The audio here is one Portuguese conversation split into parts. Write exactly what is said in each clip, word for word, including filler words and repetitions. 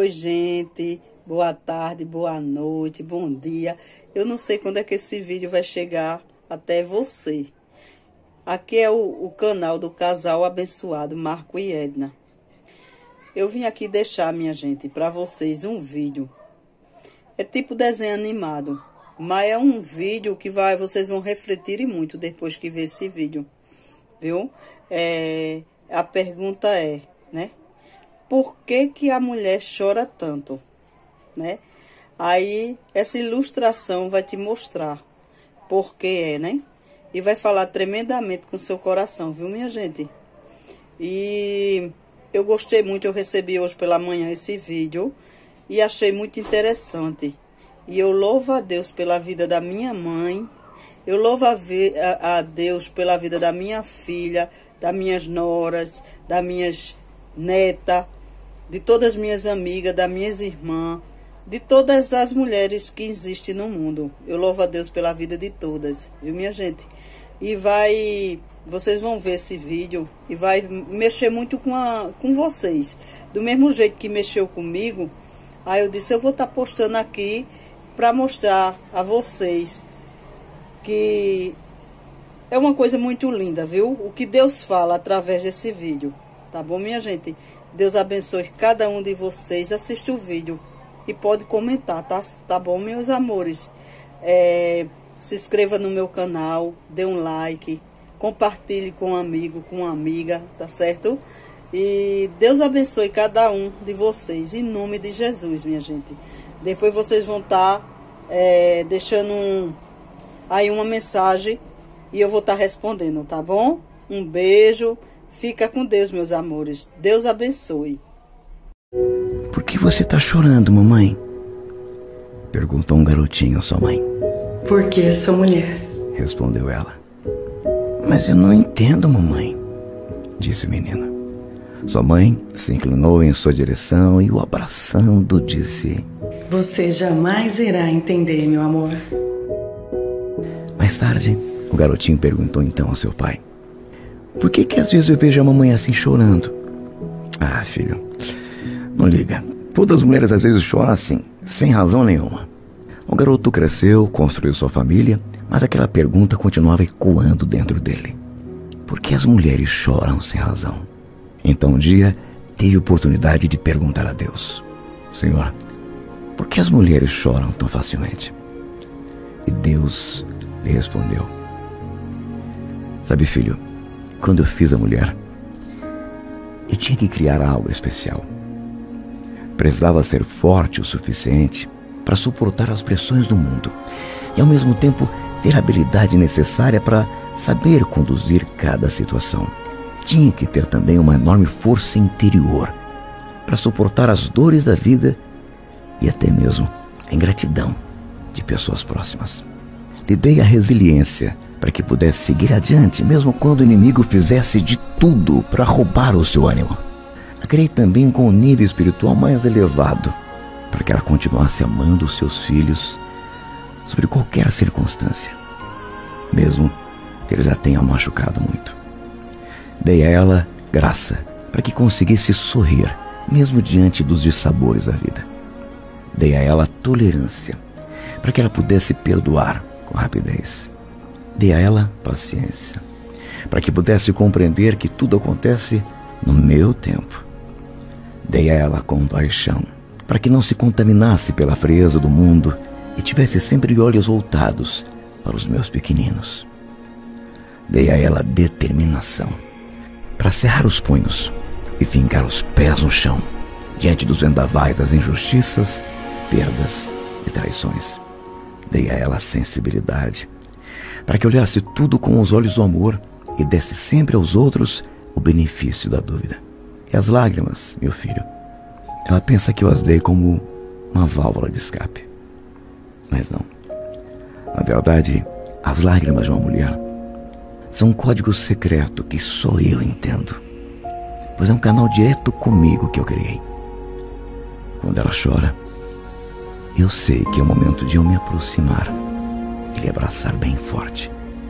Oi, gente. Boa tarde, boa noite, bom dia. Eu não sei quando é que esse vídeo vai chegar até você. Aqui é o, o canal do casal abençoado Marco e Edna. Eu vim aqui deixar, minha gente, para vocês um vídeo. É tipo desenho animado, mas é um vídeo que vai, vocês vão refletir muito depois que ver esse vídeo, viu? É, a pergunta é, né? Por que que a mulher chora tanto, né? Aí, essa ilustração vai te mostrar por que é, né? E vai falar tremendamente com o seu coração, viu, minha gente? E eu gostei muito, eu recebi hoje pela manhã esse vídeo e achei muito interessante. E eu louvo a Deus pela vida da minha mãe, eu louvo a, a, a Deus pela vida da minha filha, das minhas noras, das minhas netas, de todas as minhas amigas, das minhas irmãs, de todas as mulheres que existem no mundo. Eu louvo a Deus pela vida de todas, viu, minha gente? E vai, vocês vão ver esse vídeo e vai mexer muito com, a, com vocês. Do mesmo jeito que mexeu comigo, aí eu disse, eu vou estar postando aqui para mostrar a vocês que é uma coisa muito linda, viu? O que Deus fala através desse vídeo, tá bom, minha gente? Deus abençoe cada um de vocês. Assiste o vídeo e pode comentar, tá, tá bom, meus amores? É, se inscreva no meu canal, dê um like, compartilhe com um amigo, com uma amiga, tá certo? E Deus abençoe cada um de vocês, em nome de Jesus, minha gente. Depois vocês vão estar tá, é, deixando um, aí uma mensagem e eu vou estar tá respondendo, tá bom? Um beijo, fica com Deus, meus amores. Deus abençoe. Por que você tá chorando, mamãe? Perguntou um garotinho à sua mãe. Porque sou mulher, respondeu ela. Mas eu não entendo, mamãe, disse o menino. Sua mãe se inclinou em sua direção e o abraçando disse: você jamais irá entender, meu amor. Mais tarde, o garotinho perguntou então ao seu pai: por que que às vezes eu vejo a mamãe assim chorando? Ah, filho, não liga. Todas as mulheres às vezes choram assim, sem razão nenhuma. O garoto cresceu, construiu sua família, mas aquela pergunta continuava ecoando dentro dele. Por que as mulheres choram sem razão? Então um dia teve a oportunidade de perguntar a Deus: Senhor, por que as mulheres choram tão facilmente? E Deus lhe respondeu: sabe, filho, quando eu fiz a mulher, eu tinha que criar algo especial. Precisava ser forte o suficiente para suportar as pressões do mundo e ao mesmo tempo ter a habilidade necessária para saber conduzir cada situação. Tinha que ter também uma enorme força interior para suportar as dores da vida e até mesmo a ingratidão de pessoas próximas. Lhe dei a resiliência para que pudesse seguir adiante, mesmo quando o inimigo fizesse de tudo para roubar o seu ânimo. A criei também com um nível espiritual mais elevado, para que ela continuasse amando os seus filhos sobre qualquer circunstância, mesmo que ele já tenha machucado muito. Dei a ela graça para que conseguisse sorrir, mesmo diante dos dissabores da vida. Dei a ela tolerância para que ela pudesse perdoar com rapidez. Dei a ela paciência para que pudesse compreender que tudo acontece no meu tempo. Dei a ela compaixão para que não se contaminasse pela frieza do mundo e tivesse sempre olhos voltados para os meus pequeninos. Dei a ela determinação para cerrar os punhos e fincar os pés no chão diante dos vendavais das injustiças, perdas e traições. Dei a ela sensibilidade para que olhasse tudo com os olhos do amor e desse sempre aos outros o benefício da dúvida. E as lágrimas, meu filho, ela pensa que eu as dei como uma válvula de escape. Mas não. Na verdade, as lágrimas de uma mulher são um código secreto que só eu entendo, pois é um canal direto comigo que eu criei. Quando ela chora, eu sei que é o momento de eu me aproximar e lhe abraçar bem forte.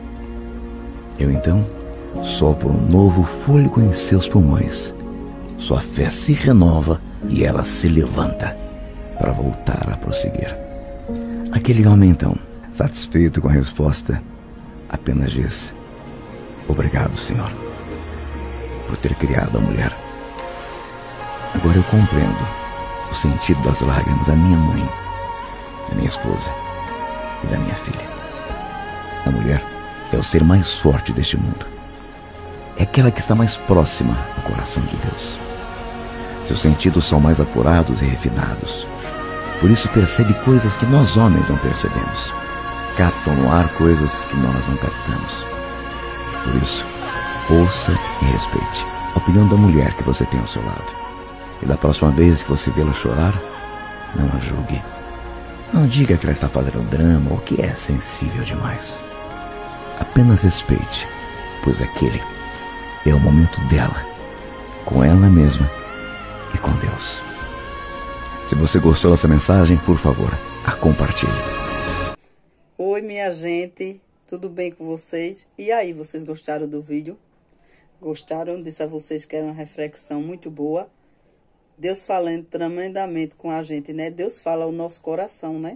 Eu então sopro um novo fôlego em seus pulmões. Sua fé se renova e ela se levanta para voltar a prosseguir. Aquele homem, então, satisfeito com a resposta, apenas diz: obrigado, Senhor, por ter criado a mulher. Agora eu compreendo o sentido das lágrimas da minha mãe, da minha esposa e da minha filha. A mulher é o ser mais forte deste mundo. É aquela que está mais próxima ao coração de Deus. Seus sentidos são mais apurados e refinados. Por isso percebe coisas que nós homens não percebemos. Captam no ar coisas que nós não captamos. Por isso, ouça e respeite a opinião da mulher que você tem ao seu lado. E da próxima vez que você vê-la chorar, não a julgue. Não diga que ela está fazendo drama ou que é sensível demais. Apenas respeite, pois aquele é o momento dela, com ela mesma e com Deus. Se você gostou dessa mensagem, por favor, a compartilhe. Oi, minha gente, tudo bem com vocês? E aí, vocês gostaram do vídeo? Gostaram? Disse a vocês que era uma reflexão muito boa. Deus falando tremendamente com a gente, né? Deus fala ao nosso coração, né?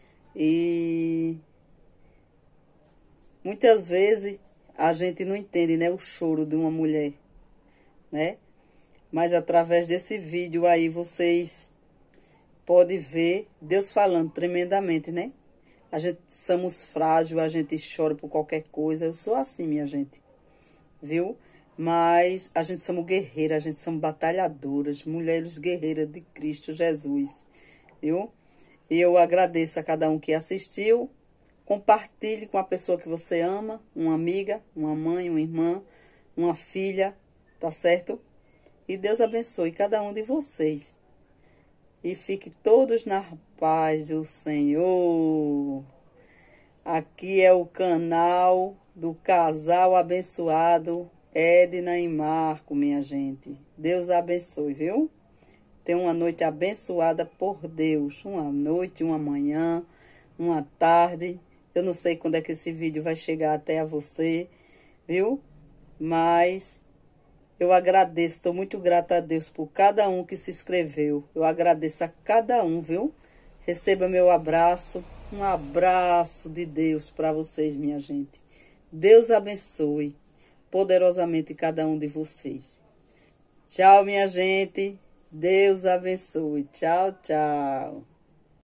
E muitas vezes a gente não entende, né, o choro de uma mulher, né? Mas através desse vídeo aí vocês podem ver Deus falando tremendamente, né? A gente somos frágil, a gente chora por qualquer coisa. Eu sou assim, minha gente, viu? Mas a gente somos guerreiras, a gente somos batalhadoras, mulheres guerreiras de Cristo Jesus, viu? E eu agradeço a cada um que assistiu. Compartilhe com a pessoa que você ama, uma amiga, uma mãe, uma irmã, uma filha, tá certo? E Deus abençoe cada um de vocês. E fiquem todos na paz do Senhor. Aqui é o canal do Casal Abençoado Edna e Marco, minha gente. Deus abençoe, viu? Tenha uma noite abençoada por Deus. Uma noite, uma manhã, uma tarde. Eu não sei quando é que esse vídeo vai chegar até a você, viu? Mas eu agradeço, estou muito grata a Deus por cada um que se inscreveu. Eu agradeço a cada um, viu? Receba meu abraço. Um abraço de Deus para vocês, minha gente. Deus abençoe poderosamente cada um de vocês. Tchau, minha gente. Deus abençoe. Tchau, tchau.